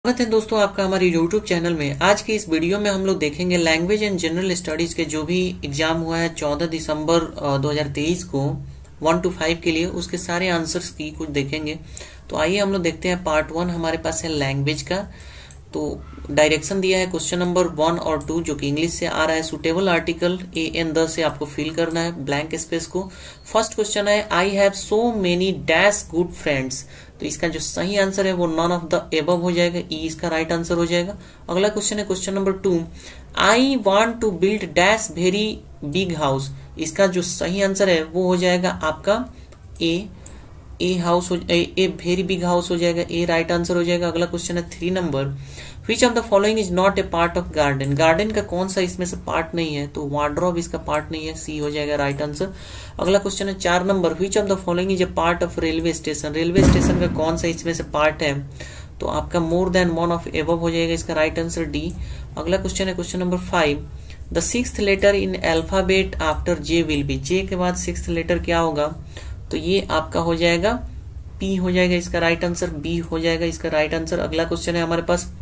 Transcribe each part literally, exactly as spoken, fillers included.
स्वागत है दोस्तों आपका हमारे YouTube चैनल में। आज के इस वीडियो में हम लोग देखेंगे लैंग्वेज एंड जनरल स्टडीज के जो भी एग्जाम हुआ है चौदह दिसंबर दो हज़ार तेईस को वन टू फाइव के लिए, उसके सारे आंसर्स की कुछ देखेंगे। तो आइए हम लोग देखते हैं। पार्ट वन हमारे पास है लैंग्वेज का। तो डायरेक्शन दिया है क्वेश्चन नंबर वन और टू जो कि इंग्लिश से आ रहा है। Suitable article A an the से आपको फिल करना है ब्लैंक स्पेस को। फर्स्ट क्वेश्चन है I have so many dash good friends. तो इसका जो सही आंसर है वो नॉन ऑफ द एबव हो जाएगा, ई इसका राइट आंसर हो जाएगा। अगला क्वेश्चन है question number two I want to build dash very big house. इसका जो सही आंसर है वो हो जाएगा आपका ए ए हाउस हो ए वेरी बिग हाउस हो जाएगा, ए राइट आंसर हो जाएगा। अगला क्वेश्चन है three number which of the following is not a part of garden. Garden का कौन सा इसमें से पार्ट नहीं है, तो वार्डरोब इसका पार्ट नहीं है, सी हो जाएगा राइट आंसर। अगला क्वेश्चन है चार number which of the following is a part of railway station. Railway station का कौन सा इसमें से पार्ट है, तो आपका more than one of above हो जाएगा, इसका राइट आंसर डी। अगला क्वेश्चन है question number five the sixth letter in alphabet after J will be. J के बाद सिक्स्थ लेटर क्या होगा, तो ये आपका हो जाएगा पी हो जाएगा, इसका राइट आंसर बी हो जाएगा, इसका राइट आंसर। अगला क्वेश्चन है हमारे पास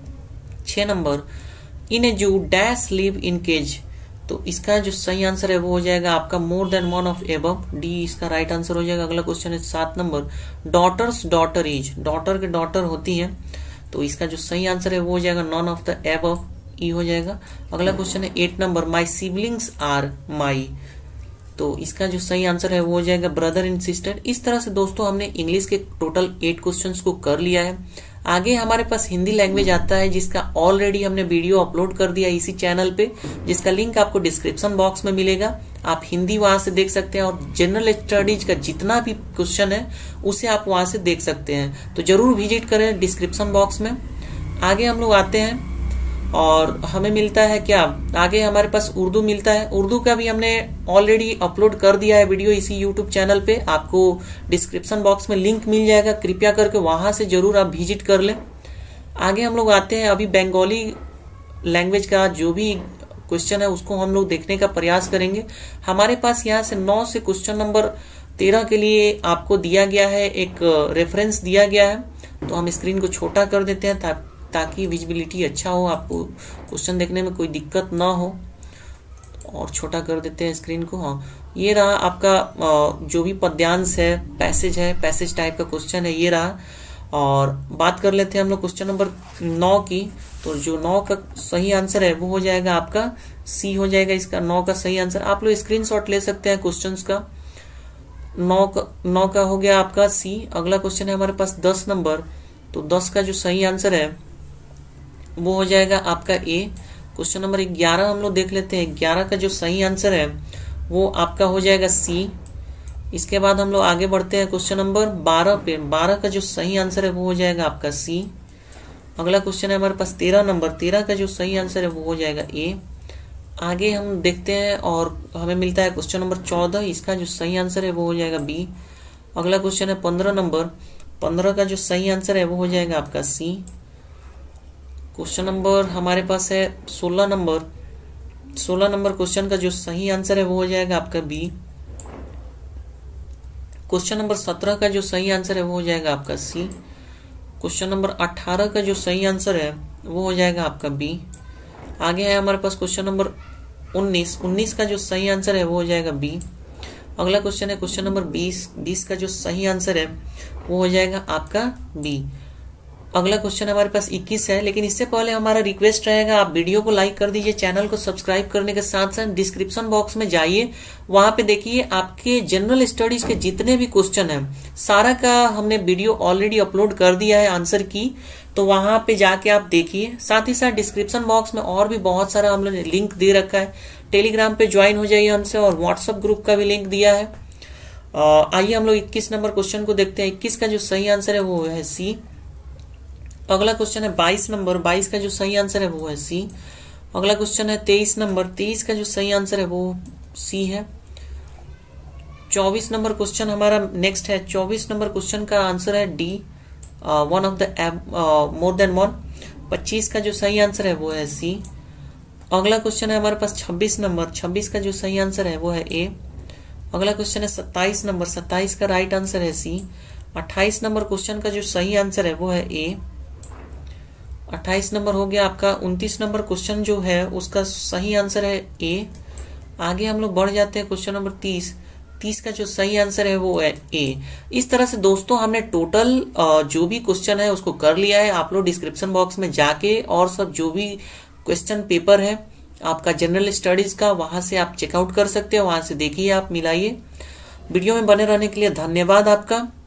छह नंबर इन ए जू डैश लिव इन केज। तो इसका जो सही आंसर है वो हो जाएगा आपका more than one of above, D इसका राइट आंसर हो जाएगा। अगला क्वेश्चन है सात number daughter's daughter is. Daughter के डॉटर होती है, तो इसका जो सही आंसर है वो हो जाएगा none of the above, E हो जाएगा। अगला क्वेश्चन है eight number my siblings are my. तो इसका जो सही आंसर है वो हो जाएगा ब्रदर एंड सिस्टर। इस तरह से दोस्तों हमने इंग्लिश के टोटल एट क्वेश्चंस को कर लिया है। आगे हमारे पास हिंदी लैंग्वेज आता है जिसका ऑलरेडी हमने वीडियो अपलोड कर दिया इसी चैनल पे, जिसका लिंक आपको डिस्क्रिप्शन बॉक्स में मिलेगा। आप हिंदी वहां से देख सकते हैं और जनरल स्टडीज का जितना भी क्वेश्चन है उसे आप वहां से देख सकते हैं। तो जरूर विजिट करें डिस्क्रिप्शन बॉक्स में। आगे हम लोग आते हैं और हमें मिलता है क्या, आगे हमारे पास उर्दू मिलता है। उर्दू का भी हमने ऑलरेडी अपलोड कर दिया है वीडियो इसी यूट्यूब चैनल पे, आपको डिस्क्रिप्शन बॉक्स में लिंक मिल जाएगा, कृपया करके वहां से जरूर आप विजिट कर लें। आगे हम लोग आते हैं, अभी बंगाली लैंग्वेज का जो भी क्वेश्चन है उसको हम लोग देखने का प्रयास करेंगे। हमारे पास यहाँ से नौ से क्वेश्चन नंबर तेरह के लिए आपको दिया गया है, एक रेफरेंस दिया गया है। तो हम स्क्रीन को छोटा कर देते हैं ता, ताकि विजिबिलिटी अच्छा हो, आपको क्वेश्चन देखने में कोई दिक्कत ना हो। और छोटा कर देते हैं स्क्रीन को। हाँ, ये रहा आपका जो भी पद्यांश है, पैसेज है, पैसेज टाइप का क्वेश्चन है, ये रहा। और बात कर लेते हैं हम लोग क्वेश्चन नंबर नौ की। तो जो नौ का सही आंसर है वो हो जाएगा आपका सी हो जाएगा, इसका नौ का सही आंसर। आप लोग स्क्रीनशॉट ले सकते हैं क्वेश्चंस का। नौ का नौ का हो गया आपका सी। अगला क्वेश्चन है हमारे पास दस नंबर। तो दस का जो सही आंसर है वो हो जाएगा आपका ए। क्वेश्चन नंबर ग्यारह हम लोग देख लेते हैं। ग्यारह का जो सही आंसर है वो आपका हो जाएगा सी। इसके बाद हम लोग आगे बढ़ते हैं क्वेश्चन नंबर बारह पे। बारह का जो सही आंसर है वो हो जाएगा आपका सी। अगला क्वेश्चन है हमारे पास तेरह नंबर। तेरह का जो सही आंसर है वो हो जाएगा ए। आगे हम देखते हैं और हमें मिलता है क्वेश्चन नंबर चौदह। इसका जो सही आंसर है वो हो जाएगा बी। अगला क्वेश्चन है पंद्रह नंबर। पंद्रह का जो सही आंसर है वो हो जाएगा आपका सी। क्वेश्चन नंबर हमारे पास है सोलह नंबर। सोलह नंबर क्वेश्चन का जो सही आंसर है वो हो जाएगा आपका बी। क्वेश्चन नंबर सत्रह का जो सही आंसर है वो हो जाएगा आपका सी। क्वेश्चन नंबर अठारह का जो सही आंसर है वो हो जाएगा आपका बी। आगे है हमारे पास क्वेश्चन नंबर उन्नीस। उन्नीस का जो सही आंसर है वो हो जाएगा बी। अगला क्वेश्चन है क्वेश्चन नंबर बीस। बीस का जो सही आंसर है वो हो जाएगा आपका बी। अगला क्वेश्चन हमारे पास इक्कीस है, लेकिन इससे पहले हमारा रिक्वेस्ट रहेगा आप वीडियो को लाइक कर दीजिए, चैनल को सब्सक्राइब करने के साथ साथ डिस्क्रिप्शन बॉक्स में जाइए, वहां पे देखिए आपके जनरल स्टडीज के जितने भी क्वेश्चन हैं सारा का हमने वीडियो ऑलरेडी अपलोड कर दिया है आंसर की। तो वहां पे जाके आप देखिए। साथ ही साथ डिस्क्रिप्शन बॉक्स में और भी बहुत सारा हम लोग ने लिंक दे रखा है। टेलीग्राम पे ज्वाइन हो जाइए हमसे, और व्हाट्सएप ग्रुप का भी लिंक दिया है। आइए हम लोग इक्कीस नंबर क्वेश्चन को देखते हैं। इक्कीस का जो सही आंसर है वो है सी। अगला क्वेश्चन है बाईस नंबर। बाईस का जो सही आंसर है वो है सी। अगला क्वेश्चन है तेईस नंबर। तेईस का जो सही आंसर है वो सी है। चौबीस नंबर क्वेश्चन हमारा नेक्स्ट है। चौबीस नंबर क्वेश्चन का आंसर है D, one of the more than one. पच्चीस का जो सही आंसर है वो है सी। अगला क्वेश्चन है हमारे पास छब्बीस नंबर। छब्बीस का जो सही आंसर है वो है ए। अगला क्वेश्चन है सत्ताईस नंबर। सत्ताईस का राइट आंसर है सी। अट्ठाईस नंबर क्वेश्चन का जो सही आंसर है वो है ए। अट्ठाईस नंबर हो गया आपका। उनतीस नंबर क्वेश्चन जो है उसका सही आंसर है ए। आगे हम लोग बढ़ जाते हैं क्वेश्चन नंबर तीस। तीस का जो सही आंसर है वो है ए। इस तरह से दोस्तों हमने टोटल जो भी क्वेश्चन है उसको कर लिया है। आप लोग डिस्क्रिप्शन बॉक्स में जाके और सब जो भी क्वेश्चन पेपर है आपका जनरल स्टडीज का, वहां से आप चेकआउट कर सकते हो, वहां से देखिए, आप मिलाइए। वीडियो में बने रहने के लिए धन्यवाद आपका।